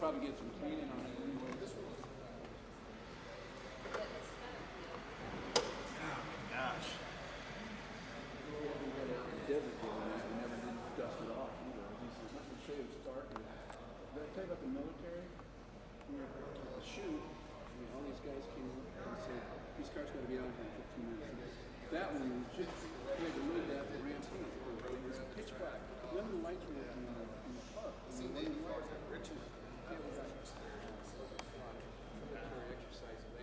probably get some cleaning on it anyway. This one. Oh my gosh. Desert deal, we never did dust it off either. He said, let me show you the start. Did I tell you about the military? We were at the shoot, and all these guys came up and said, these cars got to be out here in 15 minutes. That one was just, we had to move that to ramp in. It was pitch black. None of the lights were working in the park. See, they do ours at Richmond. Yeah, we got military exercise.